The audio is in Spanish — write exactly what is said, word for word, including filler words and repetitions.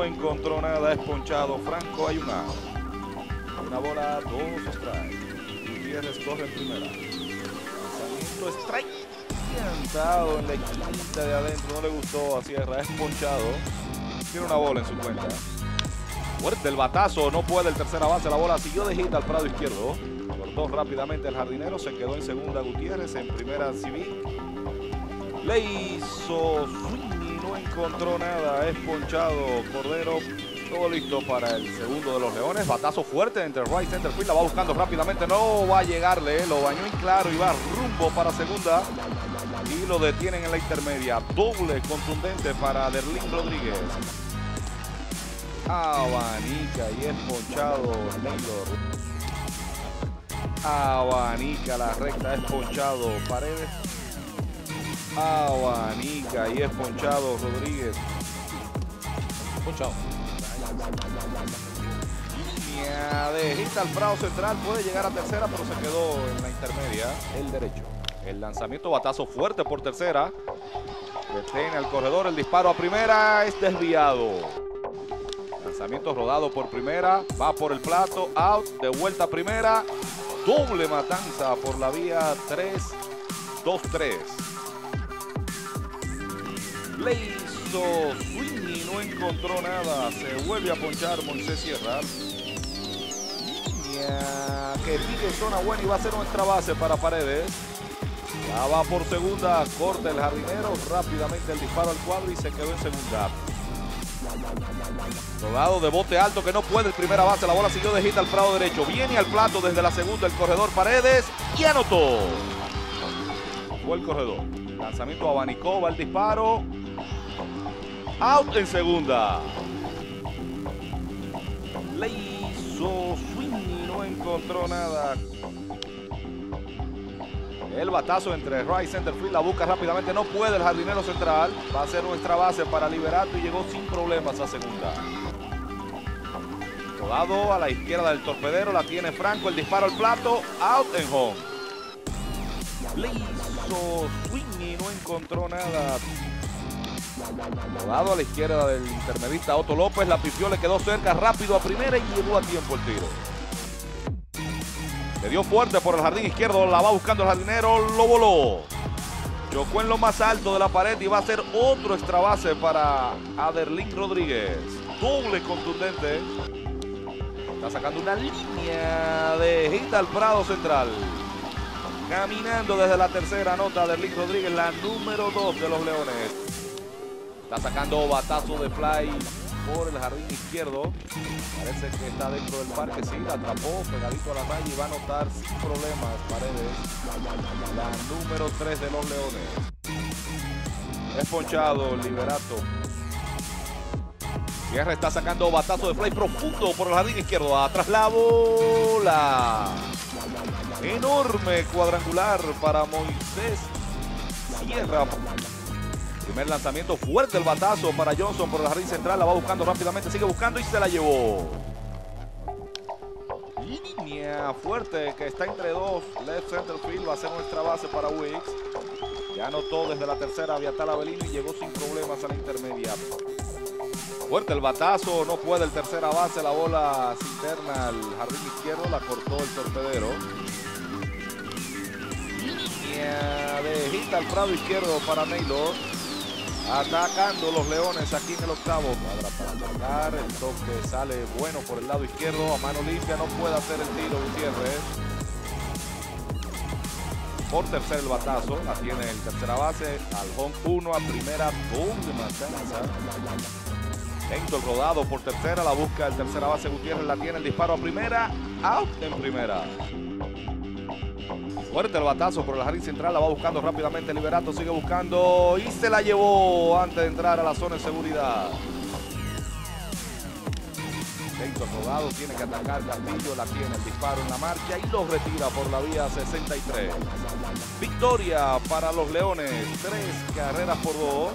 encontró nada, es ponchado. Franco hay una. Una bola, dos strikes. Gutiérrez corre en primera. Lanzamiento strike. Sentado en la esquinita de adentro, no le gustó a Sierra, es ponchado. Tiene una bola en su cuenta. Fuerte el batazo, no puede el tercera base, la bola siguió de hit al prado izquierdo. Cortó rápidamente el jardinero, se quedó en segunda Gutiérrez, en primera Civic. Le hizo swing y no encontró nada, es ponchado Cordero. Todo listo para el segundo de los Leones. Batazo fuerte entre right center field, la va buscando rápidamente, no va a llegarle, lo bañó en claro y va rumbo para segunda. Y lo detienen en la intermedia. Doble contundente para Derlin Rodríguez. Abanica y es ponchado Naylor. Abanica la recta, es ponchado Paredes. Abanica y es ponchado Rodríguez. Ponchado. Línea de hit al prado central. Puede llegar a tercera, pero se quedó en la intermedia. El derecho. El lanzamiento, batazo fuerte por tercera. Detiene al corredor, el disparo a primera es desviado. Lanzamiento rodado por primera, va por el plato, out, de vuelta a primera. Doble matanza por la vía tres dos tres. Le hizo swing y no encontró nada. Se vuelve a ponchar Moisés Sierra. Línea que sigue zona buena y va a ser nuestra base para Paredes. Ya va por segunda, corta el jardinero, rápidamente el disparo al cuadro y se quedó en segunda. Rodado de bote alto que no puede el primera base, la bola siguió de hit al prado derecho. Viene al plato desde la segunda el corredor Paredes y anotó. Fue el corredor. Lanzamiento abanicó, va el disparo. Out en segunda. Le hizo swing y no encontró nada. El batazo entre right center field, la busca rápidamente, no puede el jardinero central. Va a ser nuestra base para Liberato y llegó sin problemas a segunda. Rodado a la izquierda del torpedero, la tiene Franco, el disparo al plato, out en home. Le hizo swing y no encontró nada. Rodado a la izquierda del intermedista Otto López, la pifió, le quedó cerca, rápido a primera y llegó a tiempo el tiro. Le dio fuerte por el jardín izquierdo, la va buscando el jardinero, lo voló. Chocó en lo más alto de la pared y va a ser otro extra base para Aderlin Rodríguez. Doble contundente. Está sacando una línea de hit al prado central. Caminando desde la tercera nota Aderlin Rodríguez, la número dos de los Leones. Está sacando batazo de fly por el jardín izquierdo. Parece que está dentro del parque, sí, la atrapó pegadito a la raya y va a anotar sin problemas Paredes, la número tres de los Leones. Es ponchado Liberato. Sierra está sacando batazo de fly profundo por el jardín izquierdo. Atrás la bola. Enorme cuadrangular para Moisés Sierra. Primer lanzamiento fuerte el batazo para Johnson por el jardín central. La va buscando rápidamente, sigue buscando y se la llevó. Línea fuerte que está entre dos. Left center field va a ser nuestra base para Wicks. Ya anotó desde la tercera Viatal Avelino y llegó sin problemas a la intermedia. Fuerte el batazo, no puede el tercera base. La bola se interna al jardín izquierdo, la cortó el torpedero. Línea de hit al prado izquierdo para Naylor. Atacando los Leones aquí en el octavo. Cuadra para atacar, el toque sale bueno por el lado izquierdo. A mano limpia no puede hacer el tiro Gutiérrez. Por tercer el batazo, la tiene el tercera base. Al home uno a primera, doble matanza. Lento el rodado por tercera, la busca el tercera base Gutiérrez, la tiene el disparo a primera. Out en primera. Fuerte el batazo por el jardín central, la va buscando rápidamente Liberato, sigue buscando y se la llevó antes de entrar a la zona de seguridad. Lento el rodado, tiene que atacar Castillo, la tiene el disparo en la marcha y lo retira por la vía sesenta y tres. Victoria para los Leones, tres carreras por dos.